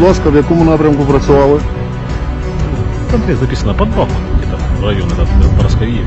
ласка, в якому напрямку працювали? Конкретно записано под Бахмут, где-то в районе Поросковиевки.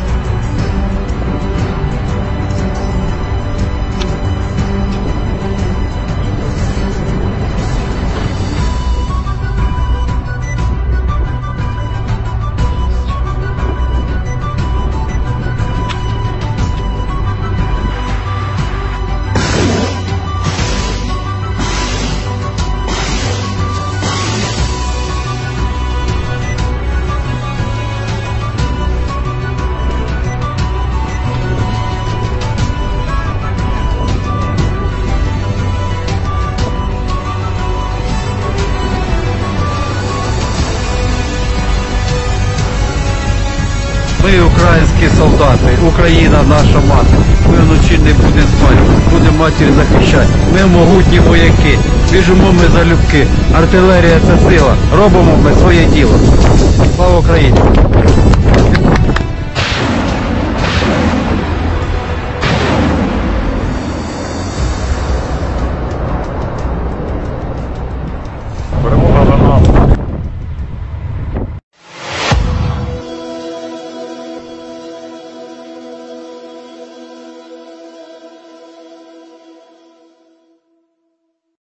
Ми українські солдати, Україна наша мати. Ми вночі не будемо спати, будемо матір захищати. Ми могутні вояки, біжимо ми залюбки. Артилерія це сила, робимо ми своє діло. Слава Україні!